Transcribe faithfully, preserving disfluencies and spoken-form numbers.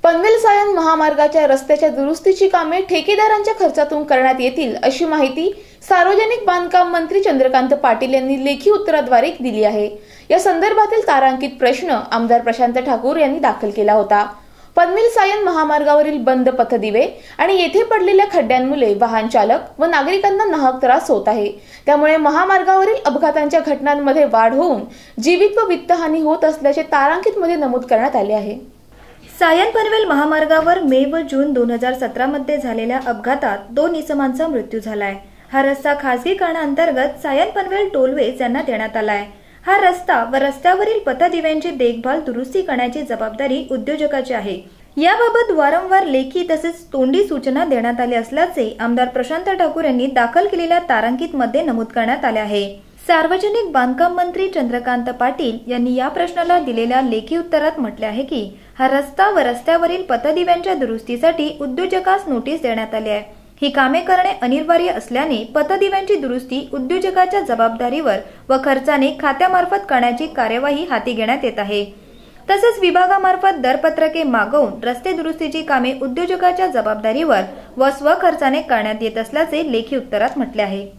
पनवेल सायन महामार्गाच्या रस्त्याच्या दुरुस्तीची कामे ठेकेदारांच्या खर्चातून करण्यात येतील अशी माहिती सार्वजनिक बांधकाम मंत्री चंद्रकांत पाटील यांनी लेखी उत्तराद्वारे दिली आहे। या संदर्भातील तारांकित प्रश्न आमदार प्रशांत ठाकूर यांनी दाखल केला होता। पनवेल सायन महामार्गावरील बंद पथदिवे आणि येथे पडलेल्या खड्ड्यांमुळे वाहन चालक व नागरिकांना नाहक त्रास होत आहे। त्यामुळे महामार्गावरील अपघातांच्या घटनांमध्ये वाढ होऊन जीवित व वित्तहानी होत असल्याचे तारांकित मध्ये नमूद करण्यात आले आहे। सायन पनवेल महामार्गावर मे व जून दोन हजार सतरा मध्ये झालेल्या अपघातात दोन इसमांचा मृत्यू झालाय। हा रस्ता खासगीकरणाअंतर्गत सायन पनवेल टोलवेज यांना देण्यात आलाय। हा रस्ता व रस्त्यावरील पथदिव्यांची देखभाल दुरुस्ती करण्याची जबाबदारी उद्योजकाची आहे। याबाबत वारंवार लेखी तसेच तोंडी सूचना देण्यात आल्या असल्याचे आमदार प्रशांत ठाकूर यांनी दाखल केलेल्या तारांकित मध्ये नमूद करण्यात आले आहे। सार्वजनिक बांधकाम मंत्री चंद्रकांत पाटील यांनी या प्रश्नाला दिलेल्या लेखी उत्तरात म्हटले आहे की हा रस्ता व रस्त्यावरील पथदिव्यांच्या दुरुस्तीसाठी उद्योजकास नोटीस देण्यात आली आहे। ही कामे करणे अनिवार्य असल्याने पथदिव्यांची दुरुस्ती उद्योजकाच्या जबाबदारीवर व खर्चाने खात्यामार्फत करण्याची कार्यवाही हाती घेण्यात येत आहे। तसेच विभागामार्फत दरपत्रके मागवून रस्ते दुरुस्तीची कामे उद्योजकाच्या जबाबदारीवर व स्वखर्चाने करण्यात येत असल्याचे लेखी उत्तरात म्हटले आहे।